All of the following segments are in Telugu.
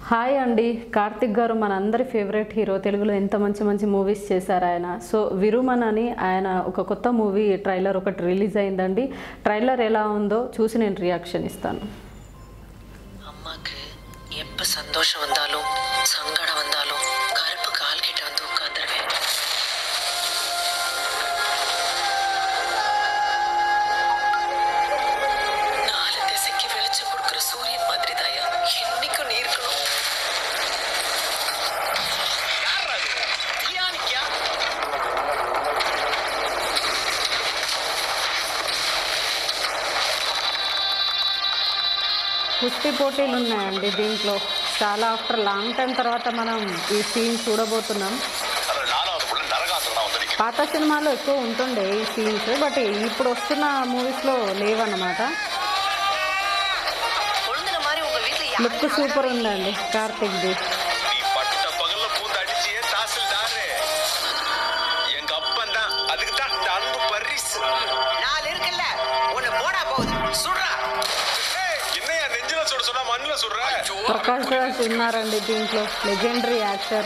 హాయ్ అండి, కార్తిక్ గారు మనందరి ఫేవరెట్ హీరో. తెలుగులో ఎంత మంచి మంచి మూవీస్ చేశారు ఆయన. సో విరుమన్ అని ఆయన ఒక కొత్త మూవీ ట్రైలర్ ఒకటి రిలీజ్ అయిందండి. ట్రైలర్ ఎలా ఉందో చూసి నేను రియాక్షన్ ఇస్తాను. அம்மாக்கு எப்ப சந்தோஷம் வந்தாலும் சங்கடம் வந்தாலும் கருப்பு கால் கிட்ட வந்து உட்கார்ந்துருவேன். நாலு திசைக்கு வெளிச்சம் கொடுக்குற சூரியன் மாதிரி தாயா என்னைக்கும் நீ இருக்கணும். కుస్తీ పోటీలు ఉన్నాయండి దీంట్లో. చాలా ఆఫ్టర్ లాంగ్ టైం తర్వాత మనం ఈ సీన్ చూడబోతున్నాం. పాత సినిమాలో ఎక్కువ ఉంటుండే ఈ సీన్స్, బట్ ఇప్పుడు వస్తున్న మూవీస్లో లేవన్నమాట. లుక్ సూపర్ ఉందండి కార్తిక్ది. ప్రకాష్ రాజ్ ఉన్నారండి దీంట్లో, లెజెండరీ యాక్టర్.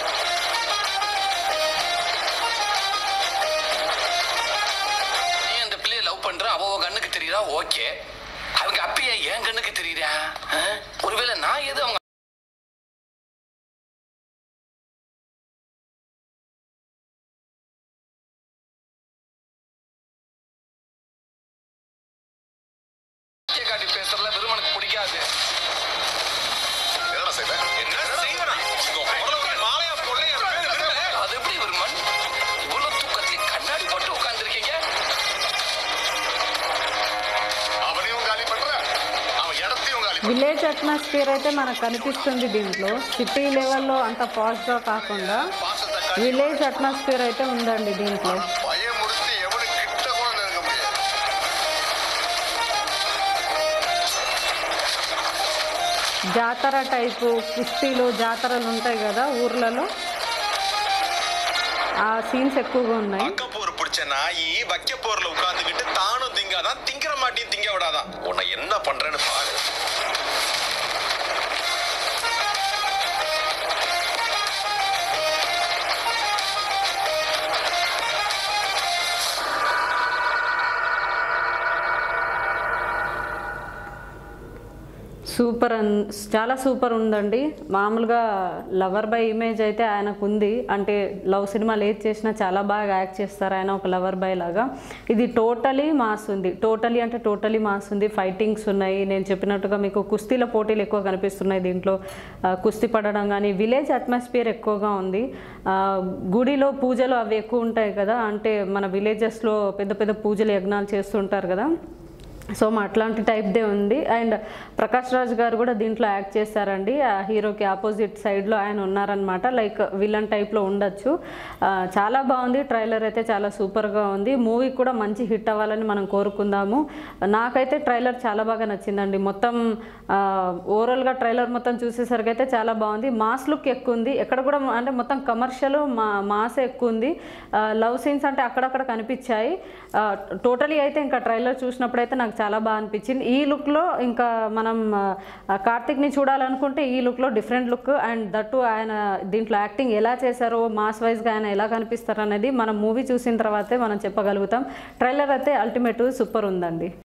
நீ அந்த பிள்ளைய லவ் பண்ற, அவ கண்ணுக்கு தெரியுறா, ஓகே. அவங்க அப்பயே என் கண்ணுக்கு தெரியுறா. ஒருவேளை நான் எது அவங்க காட்டி பேசுறதுல விருமனுக்கு பிடிக்காது. அது எப்படி விருமன் இவ்வளவு தூக்கத்துல கண்ணாடி போட்டு உட்கார்ந்துருக்கீங்க? విలేజ్ అట్మాస్ఫియర్ అయితే మనకు కనిపిస్తుంది దీంట్లో. సిటీ లెవెల్లో అంత పాష్గా కాకుండా విలేజ్ అట్మాస్ఫియర్ అయితే ఉందండి దీంట్లో. జాతర టైపు కుస్తీలు జాతరలు ఉంటాయి కదా ఊర్లలో, ఆ సీన్స్ ఎక్కువగా ఉన్నాయి. பிடிச்ச நாயி வக்க போர்ல உட்கார்ந்துகிட்டு தானும் திங்காதான், திங்கிற மாட்டியும் திங்க விடாதான். உன்னை என்ன பண்றேன்னு பாரு. సూపర్ చాలా సూపర్ ఉందండి. మామూలుగా లవర్ బాయ్ ఇమేజ్ అయితే ఆయనకు ఉంది. అంటే లవ్ సినిమాలు ఏది చేసినా చాలా బాగా యాక్ట్ చేస్తారు ఆయన, ఒక లవర్ బాయ్ లాగా. ఇది టోటలీ మాస్ ఉంది. టోటలీ మాస్ ఉంది. ఫైటింగ్స్ ఉన్నాయి. నేను చెప్పినట్టుగా మీకు కుస్తీల పోటీలు ఎక్కువ కనిపిస్తున్నాయి దీంట్లో. కుస్తీ పడడం కానీ, విలేజ్ అట్మాస్ఫియర్ ఎక్కువగా ఉంది. గుడిలో పూజలు అవి ఎక్కువ ఉంటాయి కదా, అంటే మన విలేజెస్లో పెద్ద పెద్ద పూజలు యజ్ఞాలు చేస్తుంటారు కదా, సో అట్లాంటి టైప్దే ఉంది. అండ్ ప్రకాష్ రాజ్ గారు కూడా దీంట్లో యాక్ట్ చేశారండి. ఆ హీరోకి ఆపోజిట్ సైడ్లో ఆయన ఉన్నారనమాట. లైక్ విలన్ టైప్లో ఉండొచ్చు. చాలా బాగుంది. ట్రైలర్ అయితే చాలా సూపర్గా ఉంది. మూవీ కూడా మంచి హిట్ అవ్వాలని మనం కోరుకుందాము. నాకైతే ట్రైలర్ చాలా బాగా నచ్చిందండి. మొత్తం ఓవరాల్గా ట్రైలర్ మొత్తం చూసేసరికి అయితే చాలా బాగుంది. మాస్ లుక్ ఎక్కువ ఉంది. ఎక్కడ కూడా అంటే మొత్తం కమర్షియల్ మాస్ ఎక్కువ ఉంది. లవ్ సీన్స్ అంటే అక్కడక్కడ కనిపించాయి. టోటలీ అయితే ఇంకా ట్రైలర్ చూసినప్పుడైతే నాకు చాలా బాగా అనిపించింది. ఈ లుక్లో ఇంకా మనం కార్తిక్ని చూడాలనుకుంటే ఈ లుక్లో డిఫరెంట్ లుక్, అండ్ దట్టు ఆయన దీంట్లో యాక్టింగ్ ఎలా చేశారో, మాస్ వైజ్గా ఆయన ఎలా కనిపిస్తారు అనేది మనం మూవీ చూసిన తర్వాతే మనం చెప్పగలుగుతాం. ట్రైలర్ అయితే అల్టిమేట్ సూపర్ ఉందండి.